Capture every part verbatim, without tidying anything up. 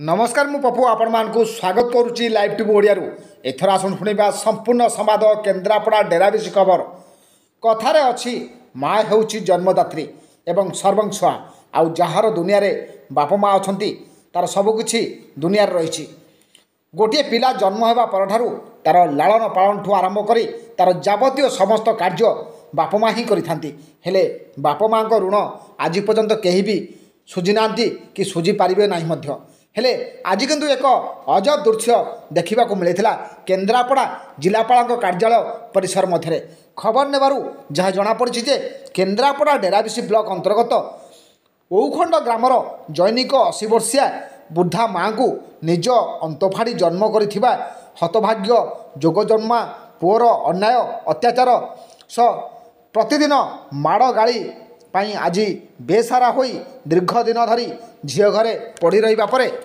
नमस्कार मु पप्पू आपण मानकु स्वागत करुच्ची लाइव टीवी ओडिया एथर आसन शुणा संपूर्ण संवाद केन्द्रापड़ा डेराविश खबर कथार अच्छी माँ होउची जन्मदात्री एवं सर्वंछुआ आउ जार दुनिया रे बाप माँ अच्छा तार सबकि दुनिया रही गोटे पिला जन्म होगा परठारु तार लालन पालन ठू आरंभ करी तार जावतीय समस्त कार्य बाप माँ ही करिथांती हेले बाप माँ को ऋण आज पर्यंत कहीं भी सुझी ना कि सुझी पारे ना हेले आज किंतु एक अजब दृश्य देखा मिलता केन्द्रापड़ा जिलापाल कार्यालय परिसर मध्य खबर नेबारु जहाँ जनापड़ी जे केन्द्रापड़ा डेराविश ब्लॉक अंतर्गत ओखंड ग्रामर जैनिक अशी वर्षिया बुढ़ा माँ को निज अंतफाड़ी जन्म करिथिबा हतभाग्य जोगजन्मा पुअर अन्याय अत्याचार स प्रतिदिन माड़ गाड़ी पाई आज बेसारा होई दीर्घ दिन धरी झील घरे पड़ी रही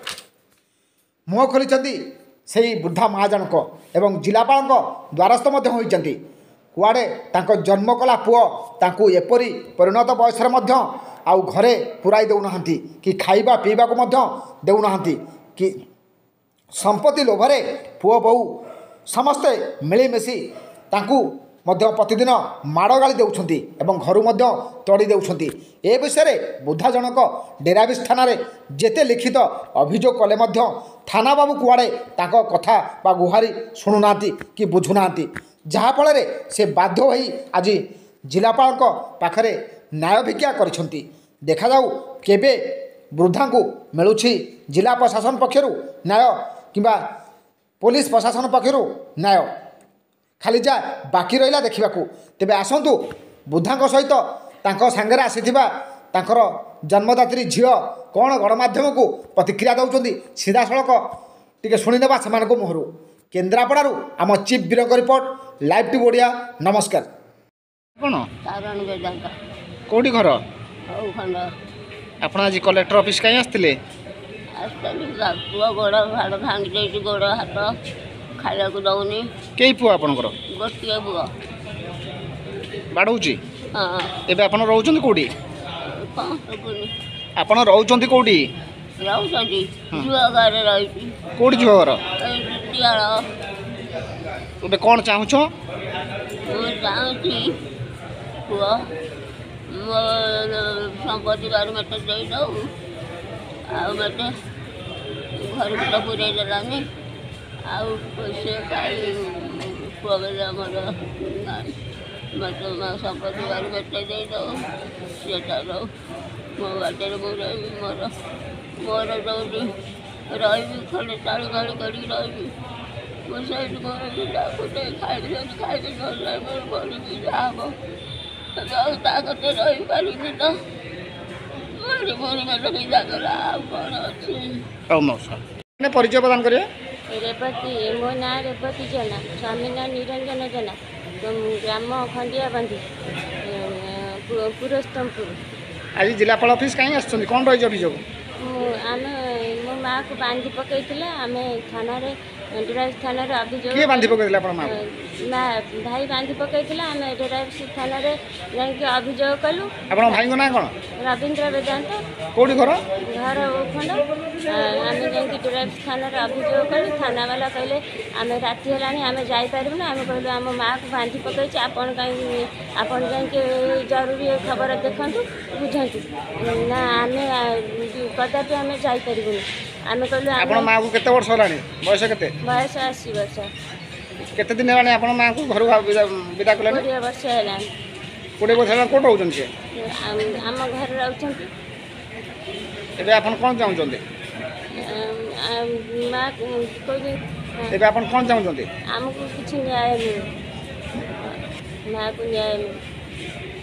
मुह खोली से बुढ़ा माँ जनक एवं जिलापाल द्वारस्थ होती कुआड़े जन्म कला पुओ तांकु एपरी परिणत बयसर आउ घरे पुराई देउना कि खाइबा पीवा को देउना कि संपत्ति लोभरे पुओ बहु समस्ते मिलीमिशी तांकु मध्य प्रतिदिन माड़ गाड़ी देउछंती एवं घर मध्य तड़ी देउछंती ए विषय बुद्धा जनक डेराविश थाना रे जेते लिखित अभियोग कले मध्य थाना बाबू कुआड़े ताको कथा बा गुहारी शुणुना कि बुझुना जहाँफल से बाध्य होई आज जिलापाल पाखरे न्याय भिक्षा करिसंती देखा जाऊ केबे वृद्धा को मिलुछि जिला प्रशासन पक्षरु न्याय किंबा पुलिस प्रशासन पक्षरु न्याय खाली जा बाकी रहा देखा तेरे आसतु बुद्धा सहित सांगे आसीथिबा तांकर जन्मदात्री झील कौन गणमाध्यम को प्रतिक्रिया दौरान सीधा सड़क टी शुणिने से मुहर केन्द्रापड़ारू आम चीफ बीरंग रिपोर्ट लाइव टीवी ओडिया नमस्कार कौन कौटी घर आप आज कलेक्टर ऑफिस कहीं आसते गोड़ हाड़ भांगी गोड़ हाथ खाया दौनी कई पुआ आपनकर गोटे पुआ बाड़ौची हाँ एबे आपन रहउछन कोडी आपन रहउछन कोडी रहउछन जुआ घर रही कोडी जुआ घर तियाळ एबे कोन चाहू छो मो चाहूची पुआ मो संपत्ति बारे मत दे दो आ मत घर को पूरे देलानी आउ पैसे खाई पुआला मोर मत संपत्ति बारे मत दे दो सेटा रो मो बाटे मोर मोर मोर दौड़ी रही खड़े ताड़ी गाड़ी करी रही मो सैड मोर गोटे खाई खाई मोर बड़ी पीड़ा हम ताकते रही पारि तो मोरी मोरी मत पीड़ा कला कौन अच्छी परिचय प्रदान करिए रेवती मो ना रेवती जेना स्वामी ना निरंजन जेना ग्राम खंडिया बांधी पुरस्तमपुर आज जिलापाल ऑफिस कहीं आसुँच कौन रही अभियोग आम मो माँ को बांधी पकई आम थाना डेराविश थाना अभियोग किए बांधी पकई माँ भाई बांधी पकई आम डेराविश थाना जाकि अभियोग कलु आप भाई ना कौन रवींद्र वेदांत कौटी घर घर ओखंड आम जाकि डेराविश थाना अभियोग कलु थाना वाला कहले आम राति है आम जापारू ना आम कहलु आम माँ को बांधी पकई आपन कहीं आपन जाकि जरूरी खबर देखु बुझंतु ना आम कदापि आम जापारूनी आम कहलु आपन माँ को केते वर्ष होलानी बयस केते बयस अस्सी वर्ष केते दिन हेलानी आपन माँ को घर विदा कलानी कोड़े वर्ष है कोड़े वर्ष है कोट होउछन से आम घर रहउछन एबे आपन कोन चाहउछन माँ कोई एबे आपन कोन चाहउछन हमको कुछ न्याय मिले माँ को न्याय मिले